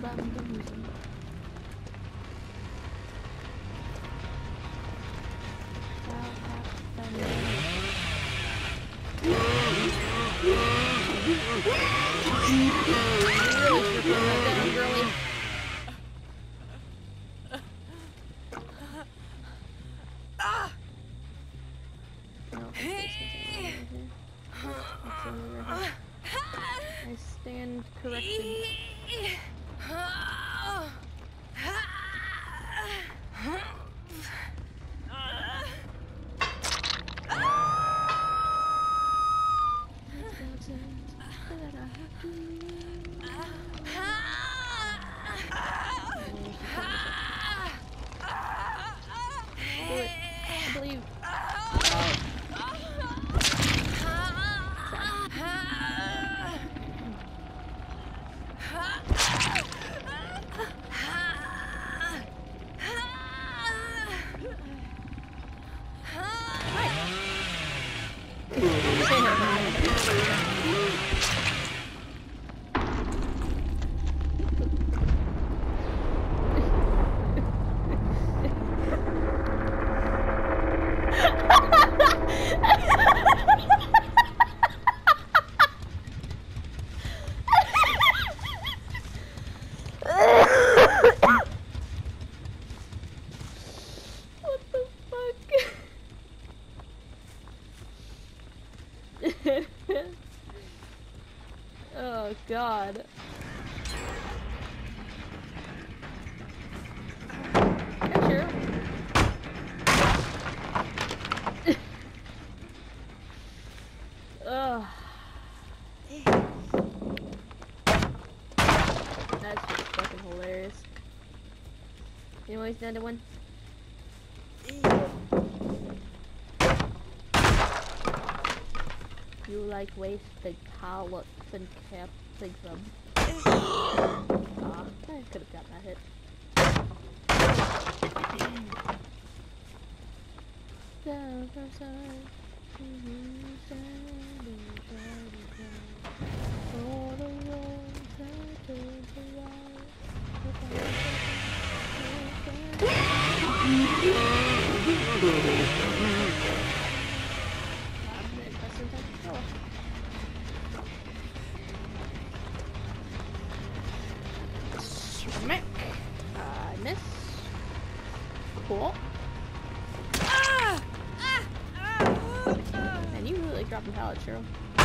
bamboozled. I stand corrected. I believe. Oh god. Yeah, sure. Ugh. That's just fucking hilarious. You know he's down to one? You like wasted pallets and capsicum. Ah, I could have got that hit. Smack! I miss. Cool. Man, you really like dropping pallets, Cheryl.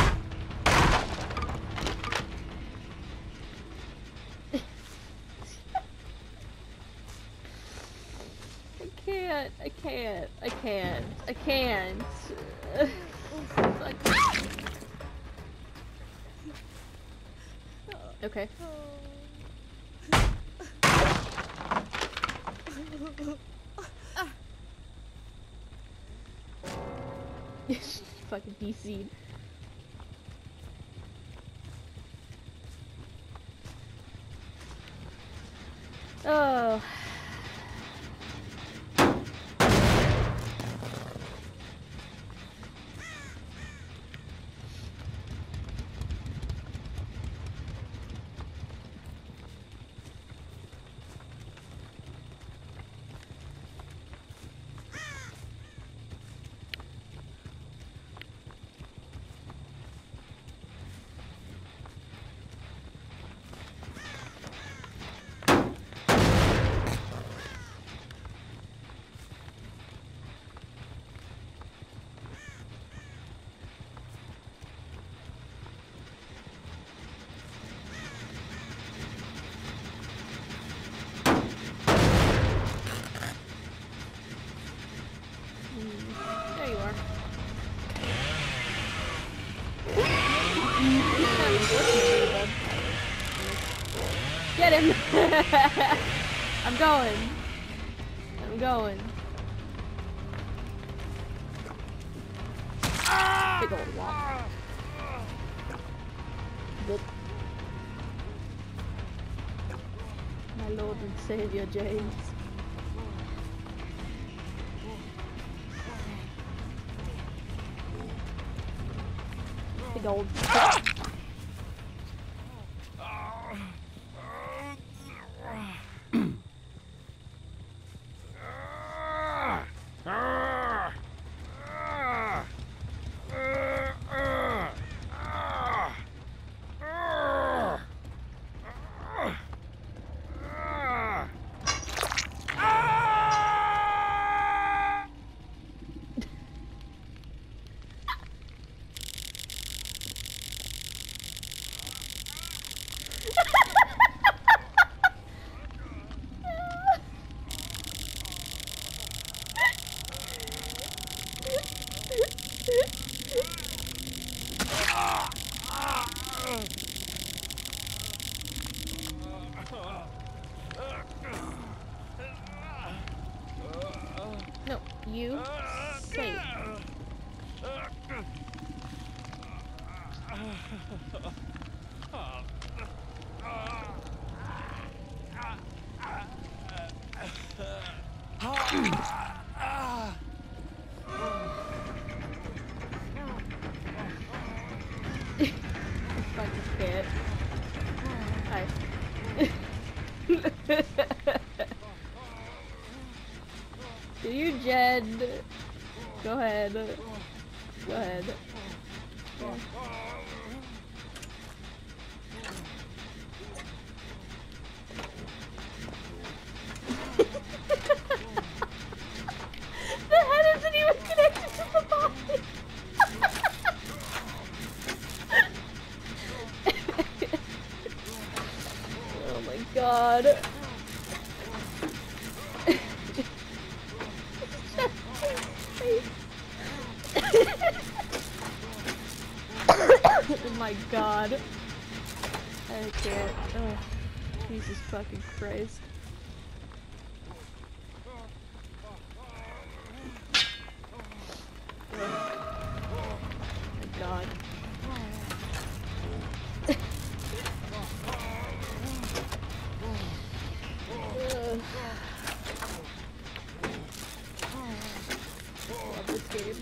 I can't. Okay. Fucking DC'd. Oh. There you are. Get him! I'm going. Big old wall. My Lord and Savior James. Big old. you safe. Fucking cat. Hi. Do you, Jen? Go ahead. Go ahead. Yeah. The head isn't even connected to the body. Oh my god. Oh my god. I can't. Oh, Jesus fucking Christ. Oh my god. Love this game.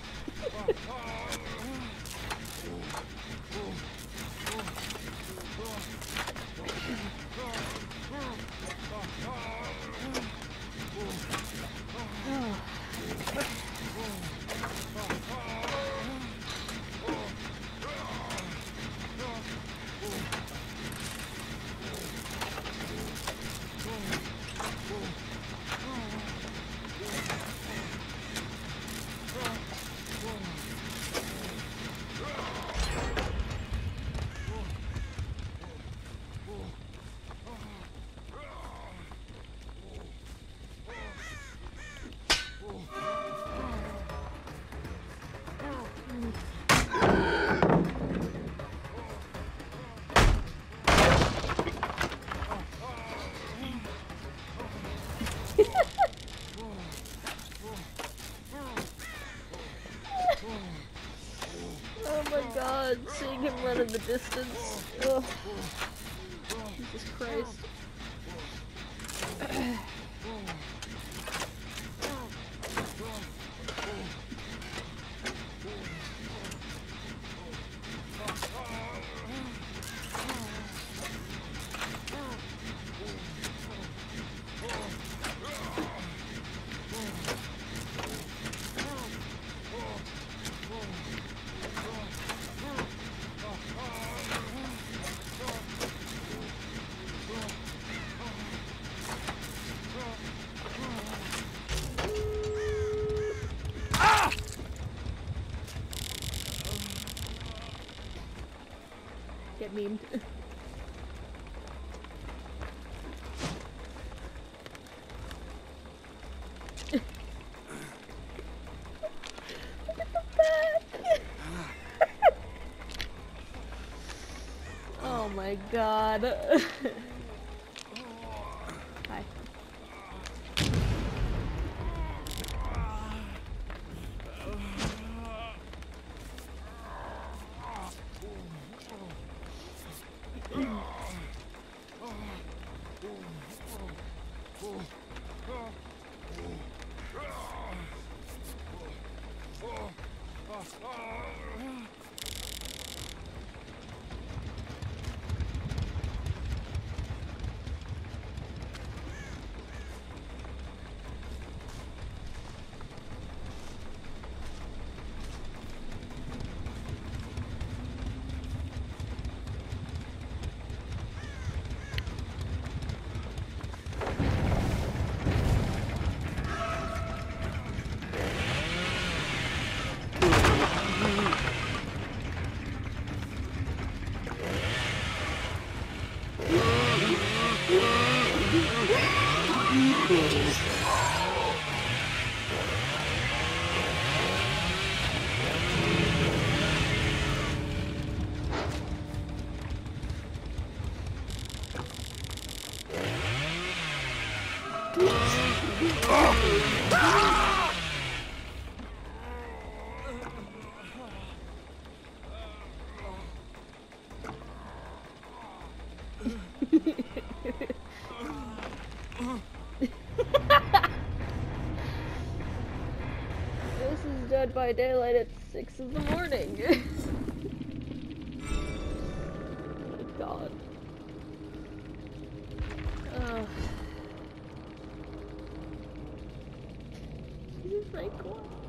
Oh my god, seeing him run in the distance. Ugh. Jesus Christ. Get memed. Look at the back. Oh my god. Hi. This is Dead by Daylight at 6 in the morning. Oh my god. Ugh. Jesus, Raekwon.